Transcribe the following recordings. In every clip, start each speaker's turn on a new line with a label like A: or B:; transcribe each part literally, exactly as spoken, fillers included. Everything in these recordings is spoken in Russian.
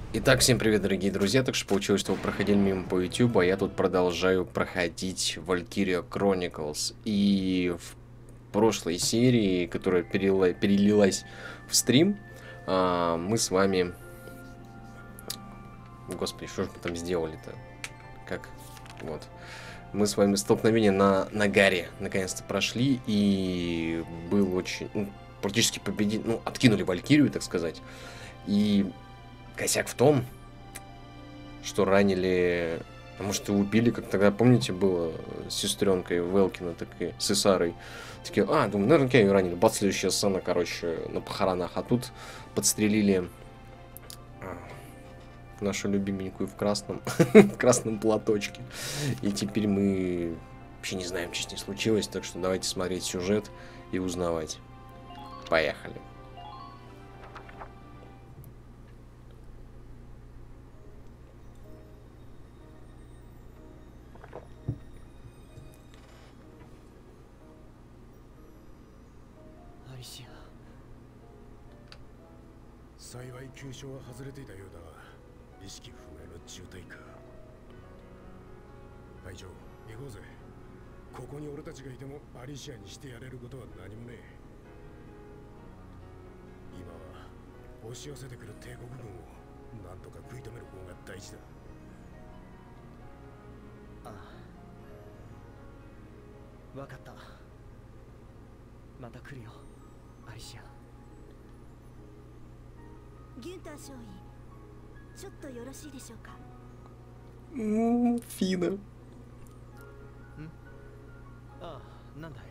A: Итак, всем привет, дорогие друзья. Так что получилось, что вы проходили мимо по YouTube, а я тут продолжаю проходить Valkyria Chronicles. И в прошлой серии, которая перелила, перелилась в стрим, а, мы с вами... Господи, что же мы там сделали-то? Как? Вот. Мы с вами столкновение на Нагаре наконец-то прошли, и был очень... Ну, практически победили... Ну, откинули Валькирию, так сказать. И... Косяк в том, что ранили, а может и убили, как тогда, помните, было с сестренкой Велкина, так и с Исарой. Такие, а, думаю, наверняка ее ранили. Бац, следующая сцена, короче, на похоронах. А тут подстрелили нашу любименькую в красном, в красном платочке. И теперь мы вообще не знаем, что с ней случилось, так что давайте смотреть сюжет и узнавать. Поехали.
B: 幸い急所は外れていたようだが、意識不明の重体か。会長、行こうぜ。ここに俺たちがいてもアリシアにしてやれることは何もねえ。今は押し寄せてくる帝国軍をなんとか食い止める方が大事だ。
C: ああ、分かった。また来るよ、アリシア。
D: ギュンター少尉、ちょっとよろしいでしょうか。
A: うーん、フィーナ。ん？
C: ああ、なんだい。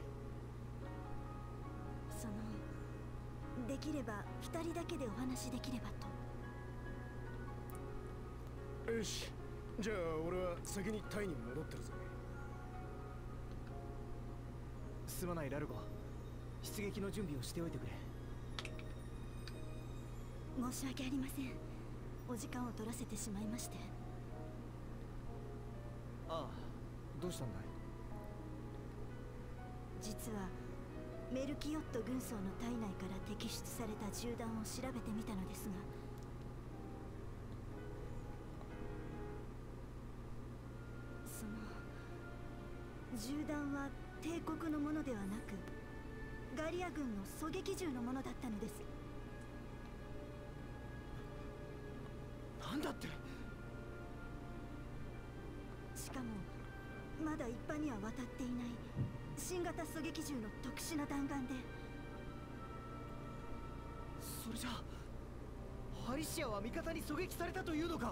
D: その、できれば二人だけでお話できればと。
B: よし、じゃあ俺は先にタイに戻ってるぜ。
C: すまないラルゴ、出撃の準備をしておいてくれ。
D: 申し訳ありません。お時間を取らせてしまいまして。
C: ああ、どうしたんだい。
D: 実はメルキオット軍曹の体内から摘出された銃弾を調べてみたのですが、その銃弾は帝国のものではなくガリア軍の狙撃銃のものだったのです。
C: なんだって。
D: しかもまだ一般には渡っていない新型狙撃銃の特殊な弾丸で。
C: それじゃあアリシアは味方に狙撃されたというのか。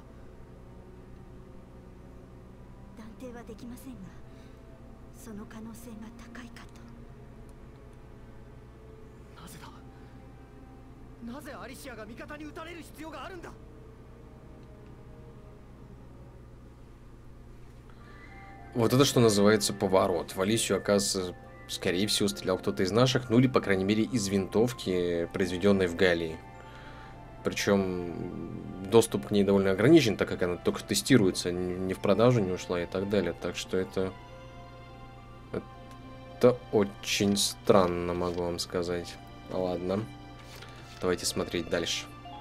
D: 断定はできませんが、その可能性が高いかと。
C: なぜだ。なぜアリシアが味方に撃たれる必要があるんだ。
A: Вот это, что называется, поворот. В Алисию, оказывается, скорее всего, стрелял кто-то из наших, ну или, по крайней мере, из винтовки, произведенной в Галлии. Причем доступ к ней довольно ограничен, так как она только тестируется, не в продажу не ушла и так далее. Так что это... Это очень странно, могу вам сказать. Ладно. Давайте смотреть дальше.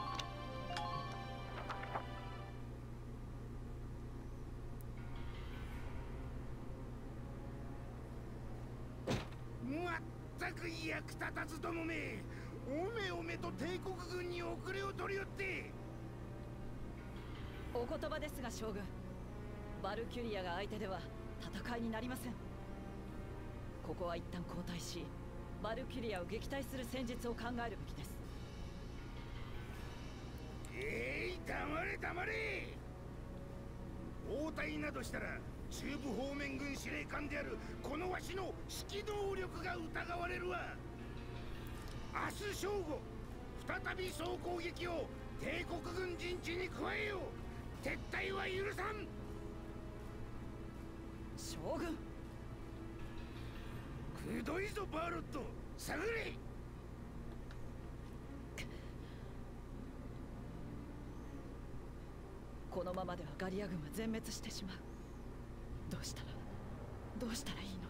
E: お言葉ですが将軍、バルキュリアが相手では戦いになりません。ここは一旦交代し、バルキュリアを撃退する戦術を考えるべきです。
F: えい、黙れ黙れ。応対などしたら中部方面軍司令官であるこのわしの指揮能力が疑われるわ。明日正午、再び総攻撃を帝国軍陣地に加えよう。撤退は許さん。
E: 将軍、
F: くどいぞバーロット、下がれ。
E: このままではガリア軍は全滅してしまう。どうしたらどうしたらいいの。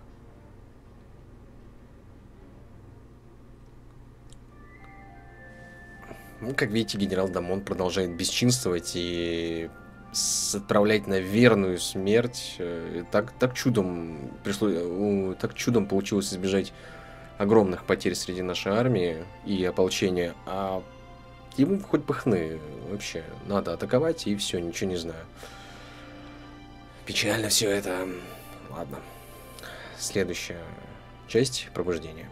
A: Ну, как видите, генерал Дамон продолжает бесчинствовать и отправлять на верную смерть. Так, так чудом пришло, так чудом получилось избежать огромных потерь среди нашей армии и ополчения, а ему хоть бы хны. Вообще, надо атаковать, и все, ничего не знаю. Печально все это. Ладно. Следующая часть пробуждения.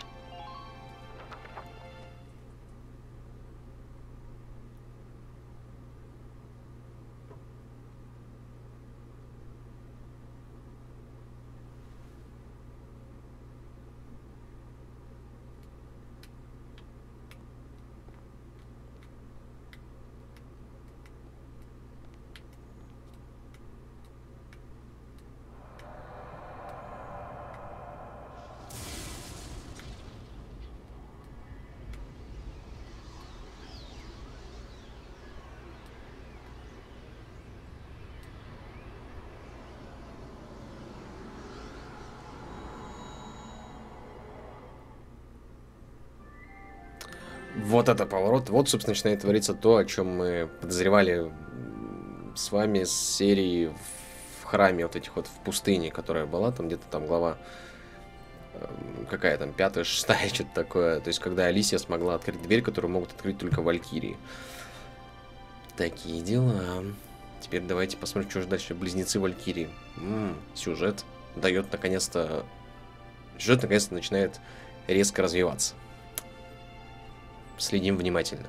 A: Вот это поворот. Вот, собственно, начинает твориться то, о чем мы подозревали с вами с серии в храме вот этих вот в пустыне, которая была, там где-то там глава какая там, пятая, шестая, что-то такое. То есть, когда Алисия смогла открыть дверь, которую могут открыть только валькирии. Такие дела. Теперь давайте посмотрим, что же дальше. Близнецы валькирии. М-м, сюжет дает наконец-то... Сюжет наконец-то начинает резко развиваться. Следим внимательно.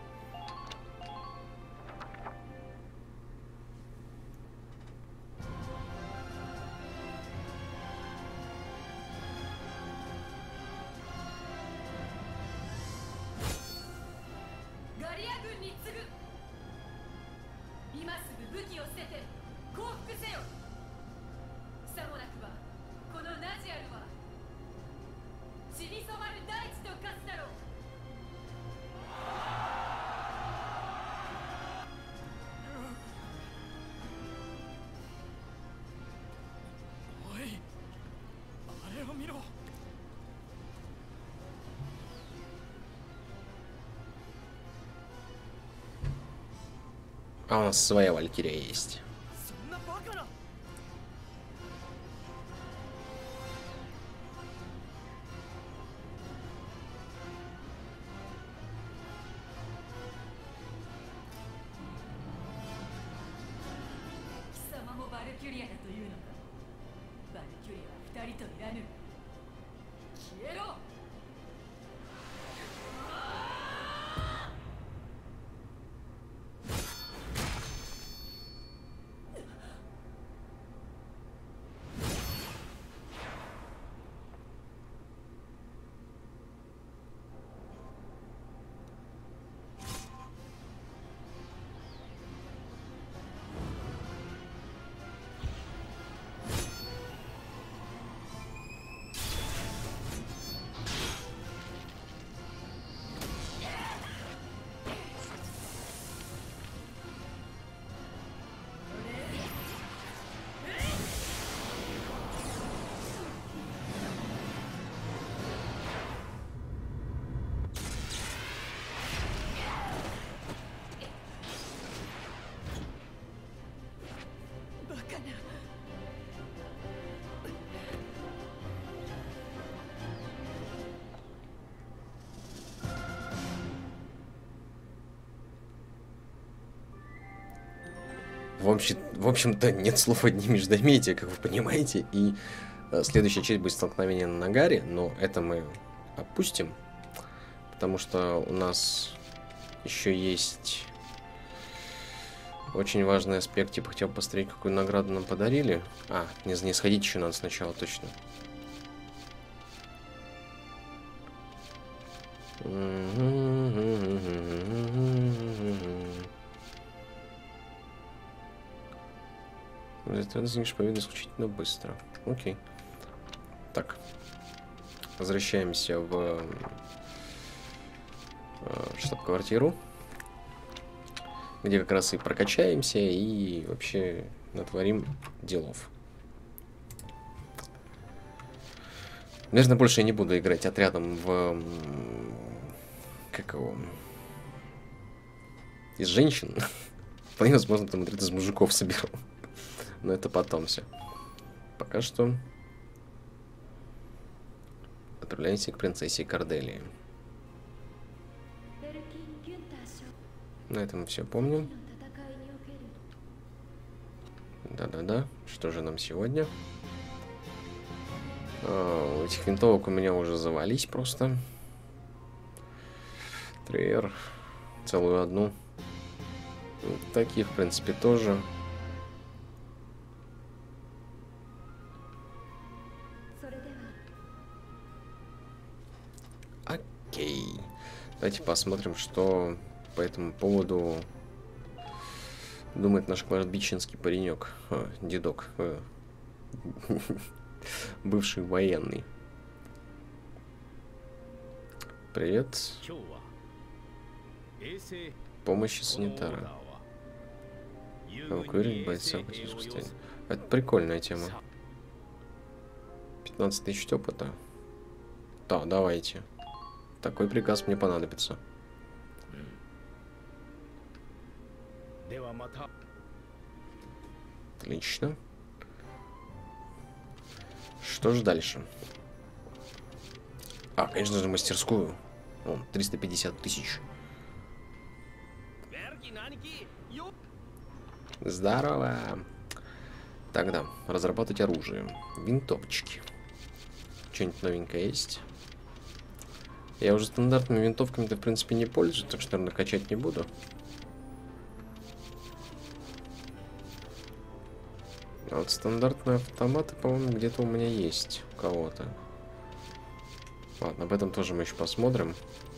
A: А у нас своя валькирия есть. В, общем, в общем-то, нет слов одни междометия, как вы понимаете. И э, следующая часть будет столкновение на Нагаре, но это мы опустим, потому что у нас еще есть очень важный аспект. Типа, хотел посмотреть, какую награду нам подарили. А, не, не сходить еще надо сначала, точно. Ты достигнешь победу исключительно быстро. Окей. Так. Возвращаемся в штаб-квартиру, где как раз и прокачаемся, и вообще натворим делов. Наверное, больше я не буду играть отрядом в... Как его? из женщин. Вполне возможно, там отряд из мужиков соберу. Но это потом все. Пока что отправляемся к принцессе Корделии. На этом мы все помним. Да-да-да. Что же нам сегодня? А, у этих винтовок у меня уже завались просто. Треер. Целую одну. Такие, в принципе, тоже. Окей. Давайте посмотрим, что по этому поводу думает наш кладбищенский паренек. А, дедок. А. Бывший военный. Привет. Помощи санитара. Эвакуировать бойца в состоянии. Это прикольная тема. пятнадцать тысяч опыта. Да, давайте. Такой приказ мне понадобится. Отлично. Что же дальше? А, конечно же, мастерскую. О, триста пятьдесят тысяч. Здорово. Тогда разработать оружие. Винтовочки. Что-нибудь новенькое есть? Я уже стандартными винтовками-то, в принципе, не пользуюсь, так что, наверное, качать не буду. А вот стандартные автоматы, по-моему, где-то у меня есть. У кого-то. Ладно, об этом тоже мы еще посмотрим.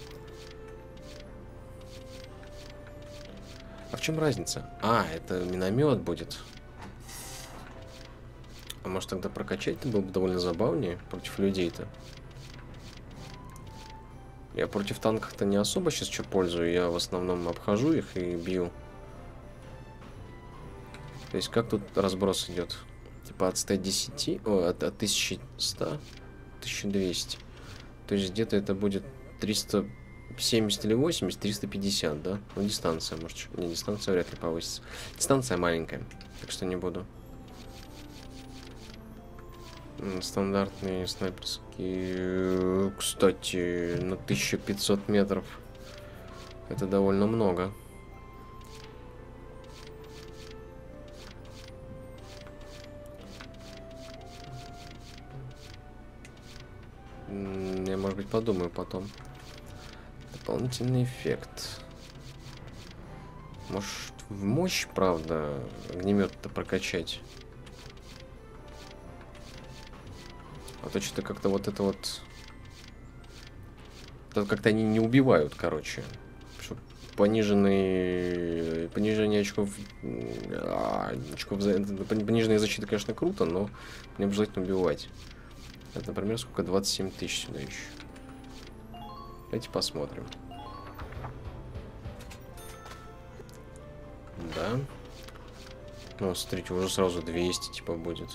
A: А в чем разница? А, это миномет будет. А может тогда прокачать-то было бы довольно забавнее против людей-то. Я против танков-то не особо сейчас что пользую. Я в основном обхожу их и бью. То есть как тут разброс идет? Типа от ста десяти, о, от, от тысячи ста, тысяча двести. То есть где-то это будет триста семьдесят или восемьдесят, триста пятьдесят, да? Ну, дистанция, может, не, дистанция вряд ли повысится. Дистанция маленькая, так что не буду. Стандартные снайперские, кстати, на тысячу пятьсот метров. Это довольно много. Я, может быть, подумаю потом. Дополнительный эффект. Может, в мощь, правда, огнемет-то прокачать. А то что-то как-то вот это вот... Как-то они не убивают, короче. Пониженный... Понижение очков... А, очков... Пониженная защита, конечно, круто, но не обязательно убивать. Это, например, сколько? двадцать семь тысяч сюда еще. Давайте посмотрим. Да. Ну, смотрите, уже сразу двести, типа, будет.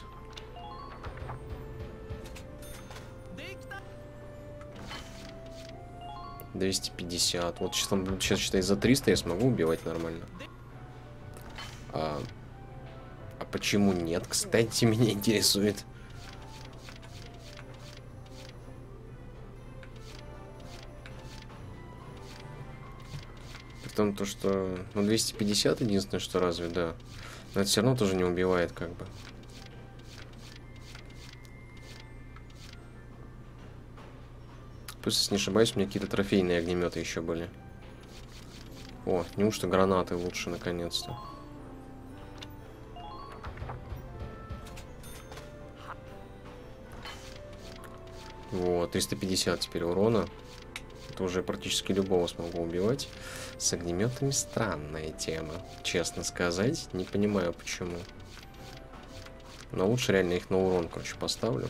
A: двести пятьдесят. Вот сейчас, сейчас считай, за триста я смогу убивать нормально. А, а почему нет, кстати, меня интересует. При том, то, что... Ну, двести пятьдесят единственное, что разве, да. Но это все равно тоже не убивает, как бы. Пусть, если не ошибаюсь, у меня какие-то трофейные огнеметы еще были. О, неужто гранаты лучше, наконец-то. Вот, триста пятьдесят теперь урона. Это уже практически любого смогу убивать. С огнеметами странная тема. Честно сказать, не понимаю почему. Но лучше реально их на урон, короче, поставлю.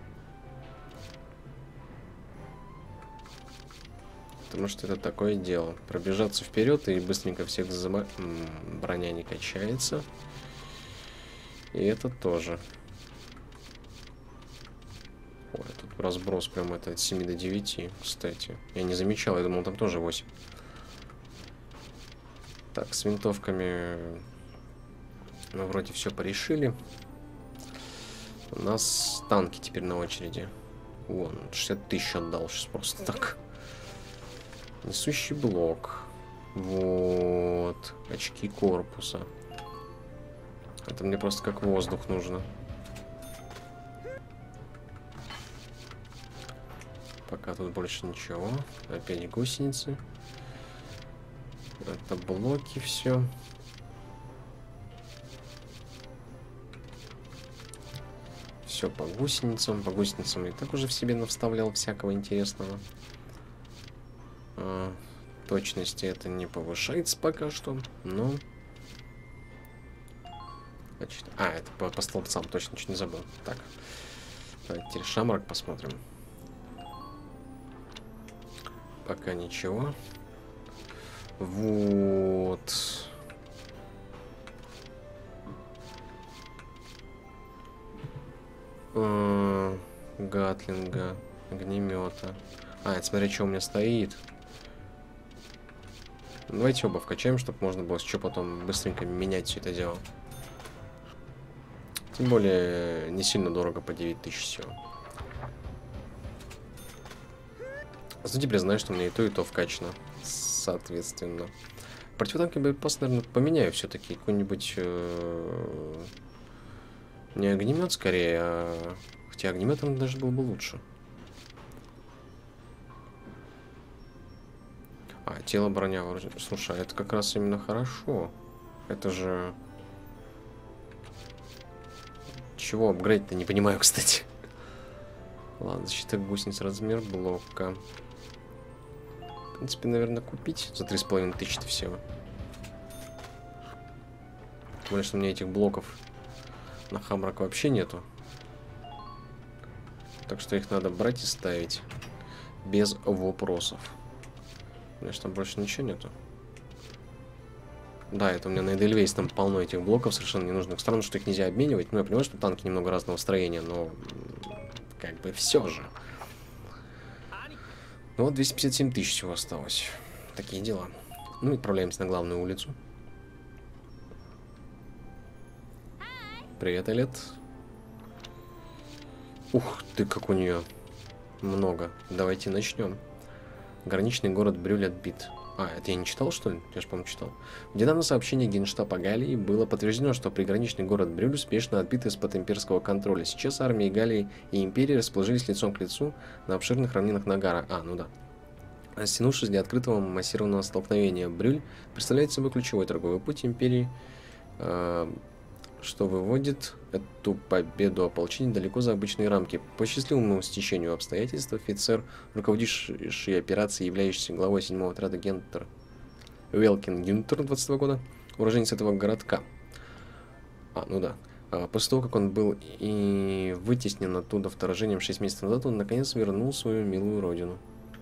A: Потому что это такое дело. Пробежаться вперед и быстренько всех зама... Броня не качается. И это тоже. Ой, тут разброс прям это от семи до девяти, кстати. Я не замечал, я думал, там тоже восемь. Так, с винтовками мы вроде все порешили. У нас танки теперь на очереди. Вон, шестьдесят тысяч отдал сейчас просто так. Несущий блок. Вот. Очки корпуса. Это мне просто как воздух нужно. Пока тут больше ничего. Опять гусеницы. Это блоки все. Все по гусеницам. По гусеницам и так уже в себе навставлял всякого интересного. А, точности это не повышается пока что, но... Значит, а, это по, по столбцам, точно ничего не забыл. Так, давайте теперь шамрак посмотрим. Пока ничего. Вот. А, гатлинга, огнемета. А, это смотри, что у меня стоит. Давайте оба вкачаем, чтобы можно было еще потом быстренько менять все это дело. Тем более, не сильно дорого, по девять тысяч всего. Зато теперь знаю, что у меня и то, и то вкачано. Соответственно. Противотанковый боеприпас, наверное, поменяю все-таки. Какой-нибудь... Э не огнемет скорее, а... Хотя огнеметом даже был бы лучше. А, тело, броня, вооружение. Слушай, это как раз именно хорошо. Это же... Чего апгрейд-то, не понимаю, кстати. Ладно, защита гусениц, размер блока. В принципе, наверное, купить за три с половиной тысячи всего. Тем более, что у меня этих блоков на хамрак вообще нету. Так что их надо брать и ставить. Без вопросов. Конечно, там больше ничего нету. Да, это у меня на Эдельвейс там полно этих блоков совершенно ненужных. Странно, что их нельзя обменивать. Ну, я понимаю, что танки немного разного строения, но... Как бы все же. Ну вот, двести пятьдесят семь тысяч всего осталось. Такие дела. Ну, отправляемся на главную улицу. Привет, Элет. Ух ты, как у нее много. Давайте начнем. Граничный город Брюль отбит. А, это я не читал, что ли? Я же, по-моему, читал. В недавнем сообщении Генштаба Галлии было подтверждено, что приграничный город Брюль успешно отбит из-под имперского контроля. Сейчас армии Галлии и империи расположились лицом к лицу на обширных равнинах Нагара. А, ну да. Растянувшись для открытого массированного столкновения, Брюль представляет собой ключевой торговый путь империи, э, что выводит эту победу ополчения далеко за обычные рамки. По счастливому стечению обстоятельств офицер, руководивший операцией, являющийся главой седьмого отряда Гентер Велкин Гюнтер двадцатого года, уроженец этого городка. А, ну да. А, после того, как он был и вытеснен оттуда вторжением шесть месяцев назад, он наконец вернул свою милую родину.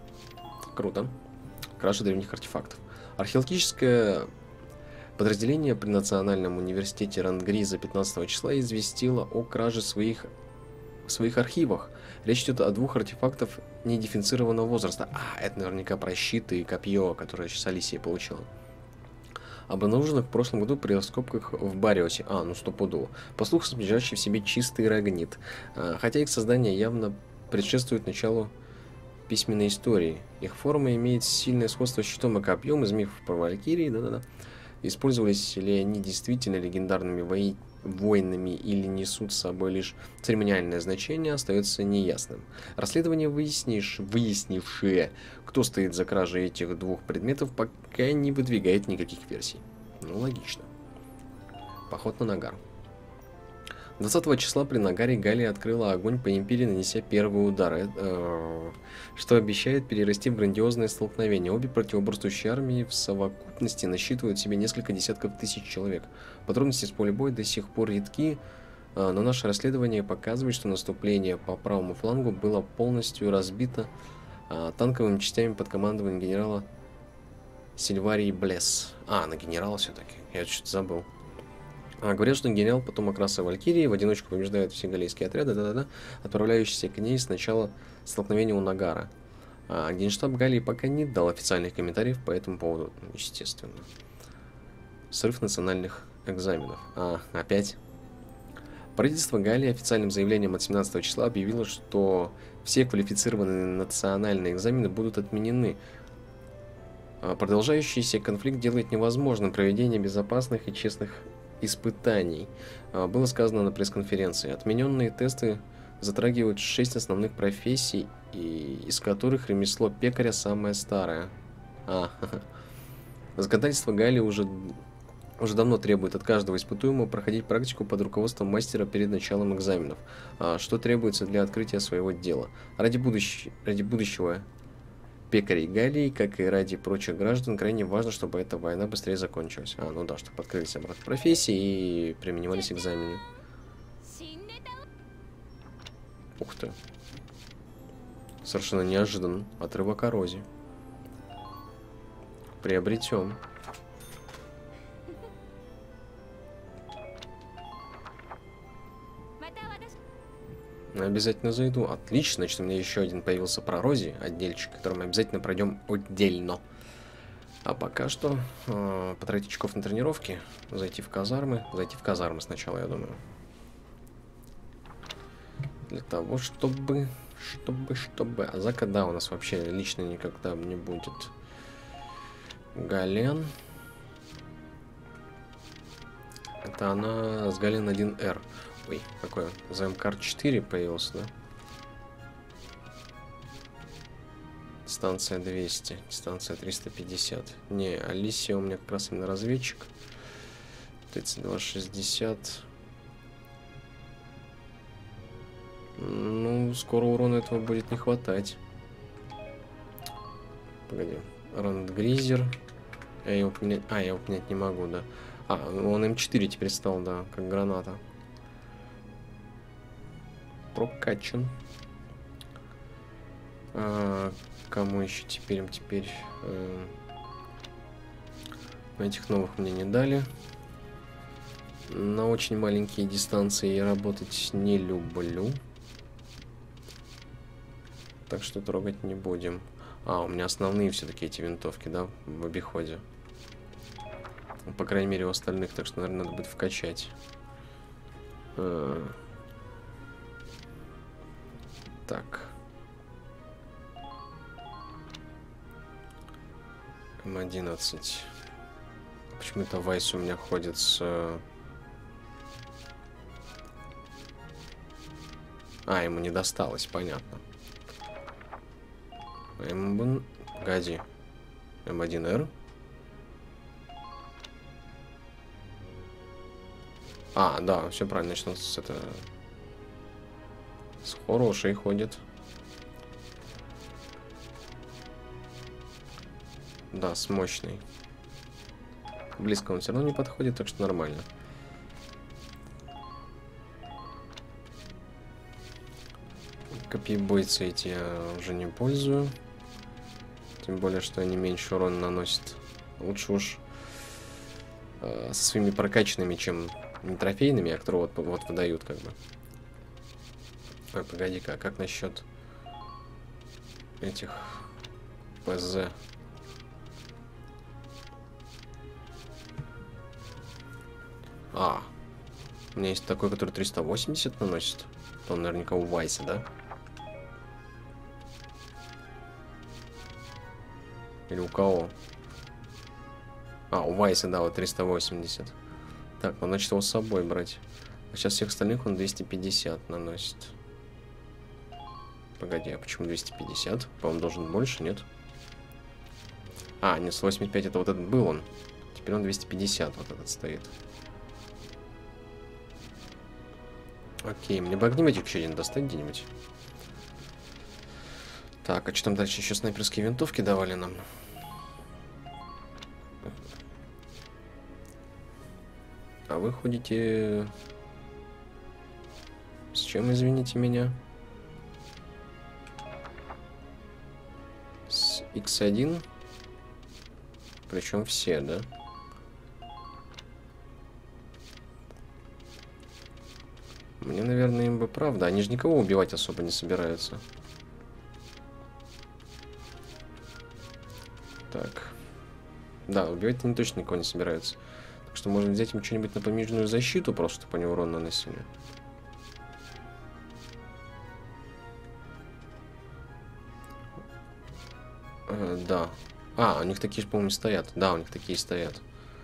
A: Круто. Кража древних артефактов. Археологическое подразделение при Национальном университете Рангриза пятнадцатого числа известило о краже своих, в своих архивах. Речь идет о двух артефактах недифференцированного возраста. А, это наверняка про щиты и копье, которое сейчас Алисия получила. Обнаруженных в прошлом году при раскопках в Бариосе. А, ну стопудово. По слухам, содержащий в себе чистый рагнит. А, хотя их создание явно предшествует началу письменной истории. Их форма имеет сильное сходство с щитом и копьем из мифов про Валькирии. Да-да-да. Использовались ли они действительно легендарными вои... воинами или несут с собой лишь церемониальное значение, остается неясным. Расследование, выясниш... выяснившее, кто стоит за кражей этих двух предметов, пока не выдвигает никаких версий. Ну, логично. Поход на Нагар. двадцатого числа при Нагаре Галлия открыла огонь по империи, нанеся первый удар, э, что обещает перерасти в грандиозное столкновение. Обе противоборствующие армии в совокупности насчитывают в себе несколько десятков тысяч человек. Подробности с поля боя до сих пор редки, э, но наше расследование показывает, что наступление по правому флангу было полностью разбито э, танковыми частями под командованием генерала Сильварии Блесс. А, на генерала все-таки, я что-то забыл. А, говорят, что генерал потомок расы Валькирии в одиночку побеждает все галлийские отряды, да-да-да, отправляющиеся к ней с начала столкновения у Нагара. А Генштаб Галлии пока не дал официальных комментариев по этому поводу, естественно. Срыв национальных экзаменов. А, опять? Правительство Галлии официальным заявлением от семнадцатого числа объявило, что все квалифицированные национальные экзамены будут отменены. Продолжающийся конфликт делает невозможным проведение безопасных и честных испытаний. Было сказано на пресс-конференции. Отмененные тесты затрагивают шесть основных профессий, и из которых ремесло пекаря самое старое. А, законодательство Галлии уже, уже давно требует от каждого испытуемого проходить практику под руководством мастера перед началом экзаменов, что требуется для открытия своего дела. Ради, будущ... ради будущего пекарей Галлии, как и ради прочих граждан, крайне важно, чтобы эта война быстрее закончилась. А, ну да, чтобы открылись обратно профессии и применивались экзамены. Ух ты. Совершенно неожиданно. Отрывок о розе. Приобретем. Обязательно зайду. Отлично, значит, у меня еще один появился про розе, отдельчик, который мы обязательно пройдем отдельно. А пока что э, потратить очков на тренировки, зайти в казармы, зайти в казармы сначала, я думаю. Для того, чтобы, чтобы, чтобы... А Зака, да, у нас вообще лично никогда не будет. Гален. Это она с Гален один эр. Ой, какой? ЗМКар четыре появился, да? Дистанция двести, дистанция триста пятьдесят. Не, Алисия у меня как раз именно разведчик. тридцать два шестьдесят. Ну, скоро урона этого будет не хватать. Погоди. Рандгризер. Я его поменять... А, я его поменять не могу, да. А, он эм четыре теперь стал, да, как граната. Прокачан. А, кому еще теперь? Теперь э, этих новых мне не дали. На очень маленькие дистанции я работать не люблю. Так что трогать не будем. А, у меня основные все-таки эти винтовки, да, в обиходе. По крайней мере, у остальных, так что, наверное, надо будет вкачать. А, так. эм одиннадцать. Почему-то Вайс у меня ходит с... А, ему не досталось, понятно. М... Погоди. эм один эр. А, да, все правильно, значит, он с это... С хорошей ходит. Да, с мощной. Близко он все равно не подходит, так что нормально. Копьебойцы эти я уже не пользую. Тем более, что они меньше урона наносят. Лучше уж э, со своими прокачанными, чем не трофейными, а которые вот, вот выдают, как бы. Ой, погоди-ка, а как насчет этих ПЗ? А, у меня есть такой, который триста восемьдесят наносит. Он наверняка у Вайса, да? Или у кого? А, у Вайса, да, вот триста восемьдесят. Так, ну значит его с собой брать. А сейчас всех остальных он двести пятьдесят наносит. Погоди, а почему двести пятьдесят? По-моему, должен больше, нет? А, нет, сто восемьдесят пять это вот этот был он. Теперь он двести пятьдесят вот этот стоит. Окей, мне бы огнеметик еще один достать где-нибудь. Так, а что там дальше? Еще снайперские винтовки давали нам. А вы ходите... С чем, извините меня? С икс один? Причем все, да? Мне, наверное, им бы правда. Они же никого убивать особо не собираются. Так. Да, убивать они точно никого не собираются. Так что можно взять им что-нибудь на помежную защиту, просто чтобы они урон наносили. Э, да. А, у них такие же, по-моему, стоят. Да, у них такие стоят.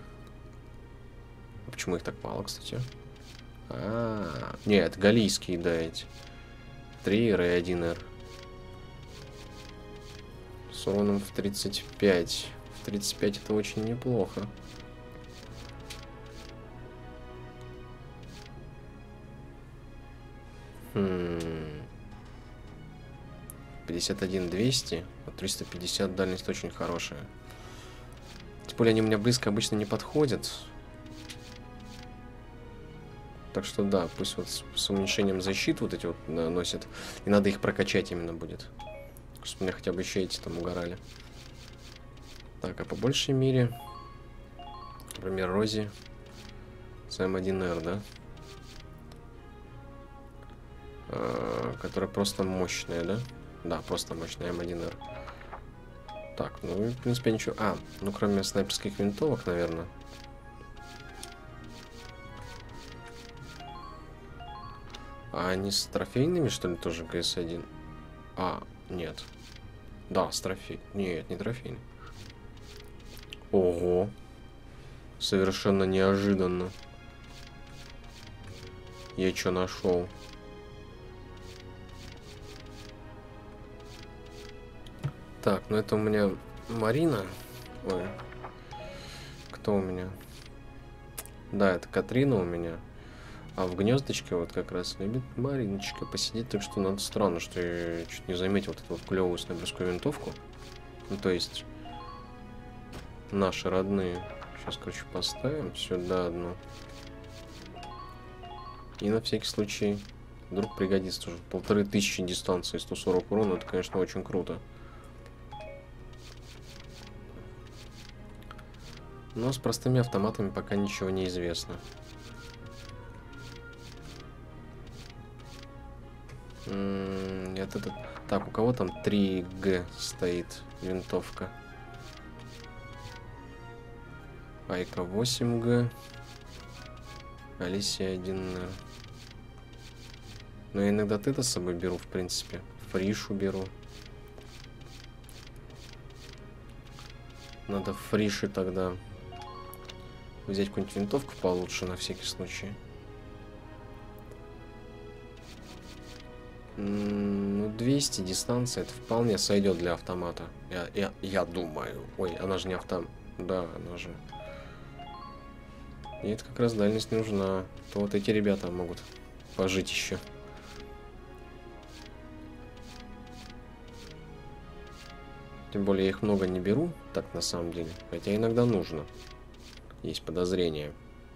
A: А почему их так мало, кстати? А, -а, -а. Нет, галлийские, да, эти. три эр и один эр. С уроном в тридцать пять. В тридцать пять это очень неплохо. Хм. пятьдесят один двести. триста пятьдесят дальность очень хорошая. Тем более они у меня близко обычно не подходят. Так что да, пусть вот с, с уменьшением защиты вот эти вот наносят. И надо их прокачать именно будет. Чтобы у меня хотя бы еще эти там угорали. Так, а по большей мере, например, Рози с эм один эр, да? А, которая просто мощная, да? Да, просто мощная эм один эр. Так, ну, в принципе, ничего... А, ну, кроме снайперских винтовок, наверное. А они с трофейными, что ли, тоже гэ эс один? А, нет. Да, с трофей. Нет, не трофейный. Ого. Совершенно неожиданно. Я что нашел? Так, ну это у меня Марина. Ой. Кто у меня? Да, это Катрина у меня. А в гнездочке вот как раз любит Мариночка посидеть, так что надо странно, что я чуть не заметил вот эту вот клевую снайперскую винтовку. Ну, то есть, наши родные. Сейчас, короче, поставим сюда одну. И на всякий случай, вдруг пригодится тоже. Полторы тысячи дистанции, сто сорок урона, это, конечно, очень круто. Но с простыми автоматами пока ничего не известно. Нет, это... Так, у кого там три гэ стоит винтовка? Айка восемь гэ. Алисия один эр. Но я иногда ты-то с собой беру, в принципе. Фришу беру. Надо фриши тогда взять какую-нибудь винтовку получше на всякий случай. Ну, двести дистанция, это вполне сойдет для автомата. Я, я, я думаю. Ой, она же не автомат. Да, она же. И это как раз дальность нужна. То вот эти ребята могут пожить еще. Тем более я их много не беру, так на самом деле. Хотя иногда нужно. Есть подозрение.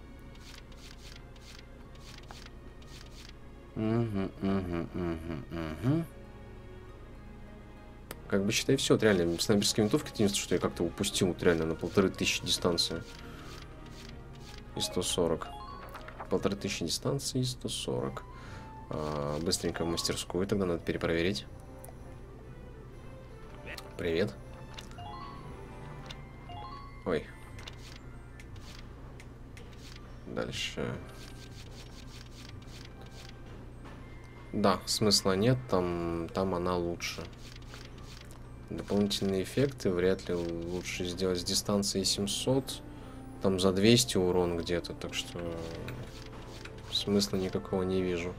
A: Угу, угу, угу, угу. Как бы считай, все, вот реально, снайперские винтовки, единственное, что я как-то упустил, вот реально, на полторы тысячи дистанции. И сто сорок. Полторы тысячи дистанции и сто сорок. А, быстренько в мастерскую, тогда надо перепроверить. Привет. Ой. Дальше. Да, смысла нет, там, там она лучше. Дополнительные эффекты вряд ли лучше сделать с дистанции семьсот. Там за двести урон где-то, так что смысла никакого не вижу.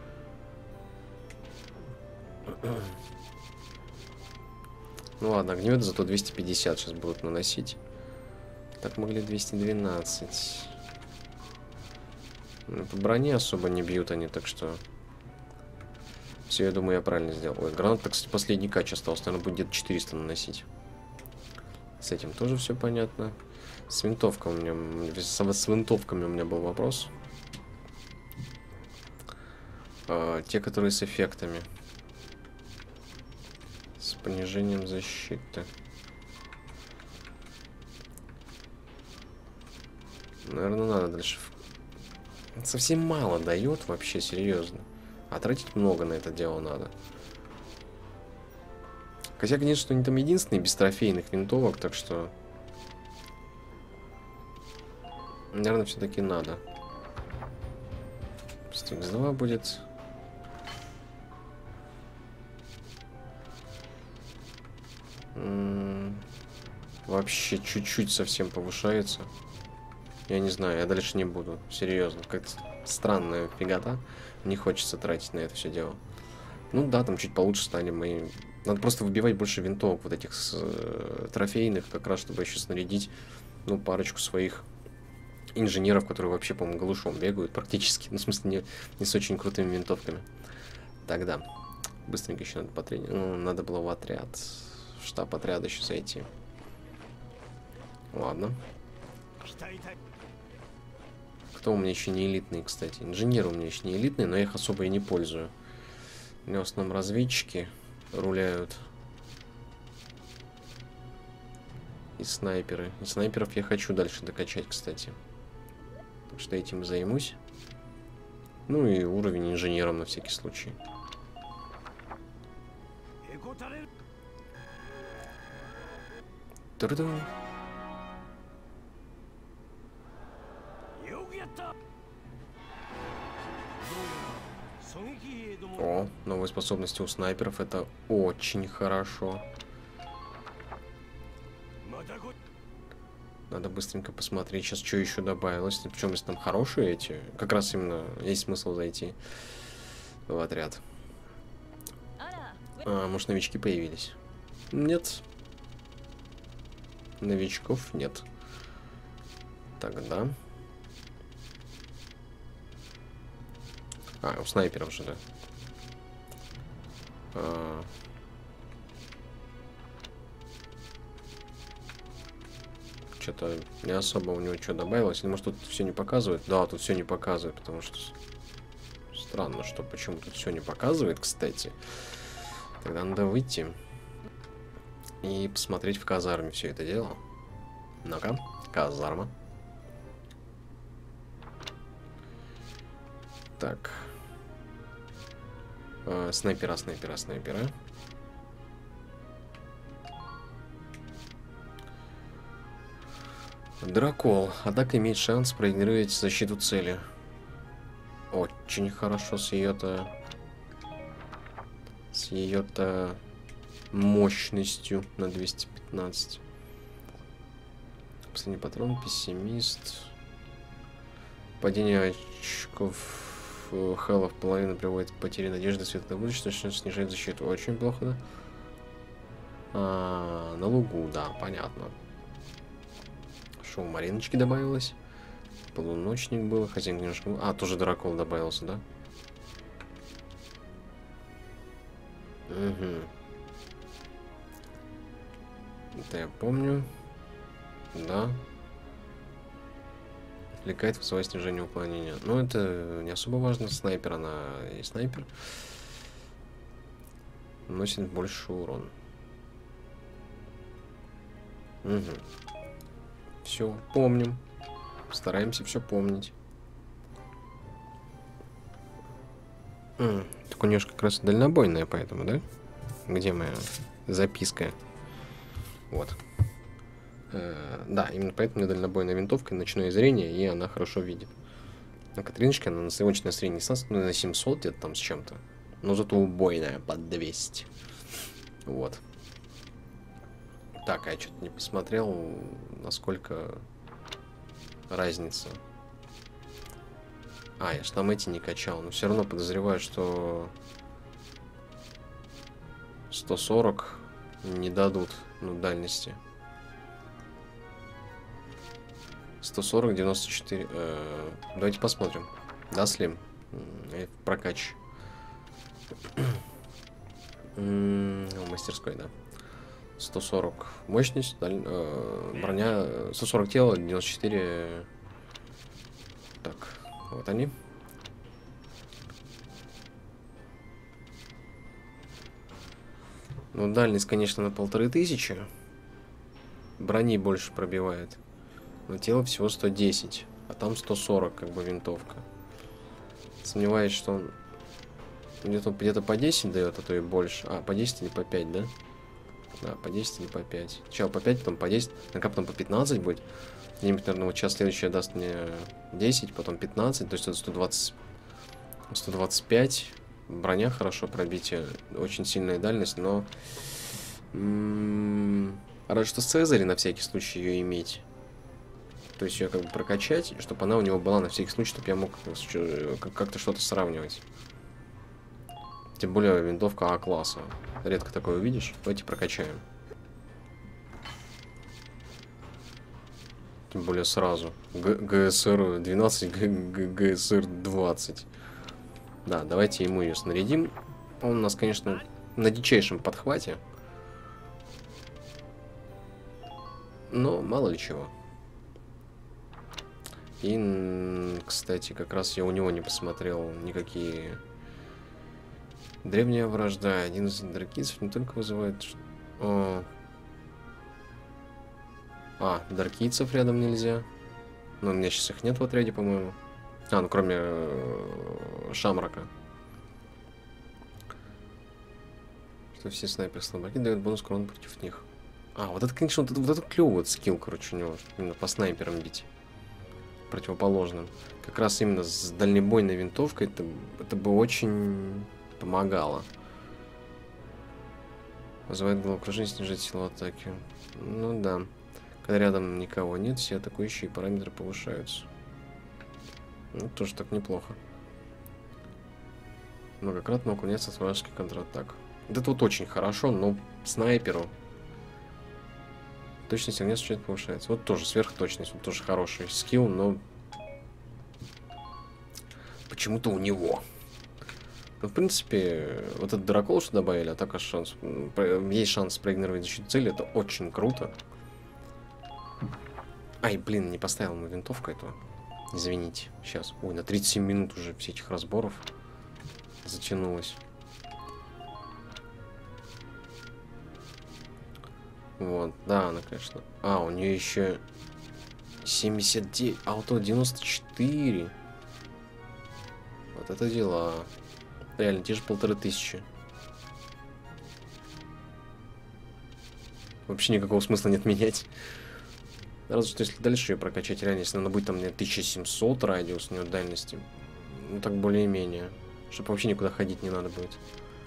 A: Ну ладно, огнеметы зато двести пятьдесят сейчас будут наносить. Так могли двести двенадцать. Ну, по броне особо не бьют они, так что... Все, я думаю, я правильно сделал. Ой, гранат, кстати, последний кач остался. Наверное, будет где-то четыреста наносить. С этим тоже все понятно. С винтовкой у меня... С, с винтовками у меня был вопрос. А, те, которые с эффектами. С понижением защиты. Наверное, надо дальше... Совсем мало дает вообще, серьезно. А тратить много на это дело надо. Хотя, конечно, они там единственные без трофейных винтовок, так что... Наверное, все-таки надо. Стикс два будет. М-м- вообще чуть-чуть совсем повышается. Я не знаю, я дальше не буду. Серьезно, как-то странная фигота. Не хочется тратить на это все дело. Ну да, там чуть получше стали мои. Надо просто выбивать больше винтовок вот этих с, э, трофейных, как раз чтобы еще снарядить, ну, парочку своих инженеров, которые вообще, по-моему, голышом бегают практически. Ну, в смысле, не, не с очень крутыми винтовками. Тогда быстренько еще надо потренить. Ну, надо было в отряд. В штаб отряда еще зайти. Ладно. Кто у меня еще не элитный, кстати? Инженеры у меня еще не элитные, но я их особо и не пользую. У меня в основном разведчики руляют. И снайперы. И снайперов я хочу дальше докачать, кстати. Так что этим и займусь. Ну и уровень инженером на всякий случай. Ту-ду-ду. О, новые способности у снайперов, это очень хорошо. Надо быстренько посмотреть сейчас, что еще добавилось. Причем, если там хорошие эти, как раз именно есть смысл зайти в отряд. А, может, новички появились? Нет. Новичков нет. Тогда... А, у снайперов же, да. А... Что-то не особо у него что добавилось. Или может тут все не показывает? Да, тут все не показывает, потому что странно, что почему тут все не показывает, кстати. Тогда надо выйти и посмотреть в казарме все это дело. Ну-ка, казарма. Так. А, снайпера, снайпера, снайпера. Дракол. Атака имеет шанс проигрывать защиту цели. Очень хорошо с ее-то... С ее-то мощностью на двести пятнадцать. Последний патрон, пессимист. Падение очков Хэлла в половину приводит к потере надежды, светлое будущее, начнет снижать защиту. Очень плохо, да? А, на лугу, да, понятно. Что у Мариночки добавилось? Полуночник был, хозяин немножко... А, тоже дракол добавился, да? Угу. Это я помню. Да. Отвлекает, вызывает снижение уклонения. Но это не особо важно. Снайпер, она и снайпер. Носит больше урон. Угу. Все, помним. Стараемся все помнить. М, так у нее же как раз дальнобойная, поэтому, да? Где моя записка? Вот. Э, да, именно поэтому у меня дальнобойная винтовка, ночное зрение, и она хорошо видит. На Катриночке она на сегодняшнее зрение не на семьсот, где-то там с чем-то. Но зато убойная под двести. Вот. Так, а я что-то не посмотрел, насколько разница. А, я ж там эти не качал, но все равно подозреваю, что сто сорок не дадут, ну, дальности. сто сорок, девяносто четыре. Э, давайте посмотрим. Да, Слим? Э, прокач. В мастерской, да. сто сорок мощность, даль... э, броня, сто сорок тело, девяносто четыре. Так, вот они. Ну, дальность, конечно, на полторы тысячи. Брони больше пробивает. Но тело всего сто десять, а там сто сорок, как бы, винтовка. Сомневаюсь, что он где-то где-то по десять дает, а то и больше. А, по десять или по пять, да? Да, по десять или по пять. Сначала по пять, потом по десять, нака потом по пятнадцать будет. Где-нибудь, наверное, вот сейчас следующая даст мне десять, потом пятнадцать, то есть это сто двадцать, сто двадцать пять. Броня хорошо, пробитие, очень сильная дальность, но... М-м, разве что Цезарь на всякий случай ее иметь. То есть ее как бы прокачать, чтобы она у него была на всякий случай, чтобы я мог как-то что-то сравнивать. Тем более винтовка А-класса. Редко такое увидишь. Давайте прокачаем. Тем более сразу. ГСР двенадцать, ГСР двадцать. Да, давайте ему ее снарядим. Он у нас, конечно, на дичайшем подхвате. Но мало ли чего. И, кстати, как раз я у него не посмотрел никакие... Древняя вражда. Один из дракийцев не только вызывает... О... А, дракийцев рядом нельзя. Но у меня сейчас их нет в отряде, по-моему. А, ну кроме э, Шамрака. Что все снайперы слабаки дают бонус к урону против них. А, вот это, конечно, вот это, вот это клевый вот скилл, короче, у него. Именно по снайперам бить. Противоположным. Как раз именно с дальнобойной винтовкой это, это бы очень помогало. Вызывает головокружение, снижает силу атаки. Ну да. Когда рядом никого нет, все атакующие параметры повышаются. Ну, тоже так неплохо. Многократно уклоняться от вражеских контратак. Вот это вот очень хорошо, но снайперу точность огня существенно повышается. Вот тоже сверхточность, вот тоже хороший скилл, но почему-то у него. Ну, в принципе, вот этот дракол, что добавили, атака шанс. Есть шанс проигнорировать защиту цели, это очень круто. Ай, блин, не поставил ему винтовку эту. Извините. Сейчас. Ой, на тридцать семь минут уже все этих разборов затянулось. Вот, да, она, конечно. А, у нее еще семьдесят девять, а вот девяносто четыре. Вот это дела. Реально, те же полторы тысячи. Вообще никакого смысла нет менять. Разве что если дальше ее прокачать, реально, если она будет там мне тысяча семьсот радиус у нее дальности. Ну так более-менее. Чтобы вообще никуда ходить не надо будет.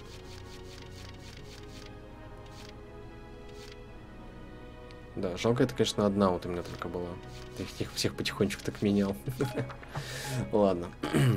A: Да, жалко, это, конечно, одна вот у меня только была. Я их всех потихонечку так менял. Ладно.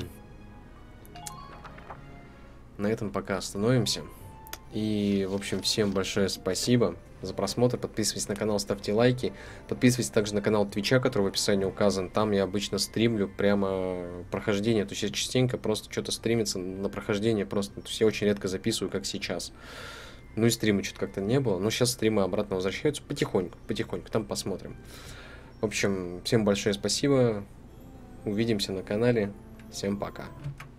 A: На этом пока остановимся. И, в общем, всем большое спасибо за просмотр. Подписывайтесь на канал, ставьте лайки. Подписывайтесь также на канал Твича, который в описании указан. Там я обычно стримлю прямо прохождение. То есть я частенько просто что-то стримится на прохождение. Просто, то есть я очень редко записываю, как сейчас. Ну и стрима что-то как-то не было. Но сейчас стримы обратно возвращаются потихоньку, потихоньку. Там посмотрим. В общем, всем большое спасибо. Увидимся на канале. Всем пока.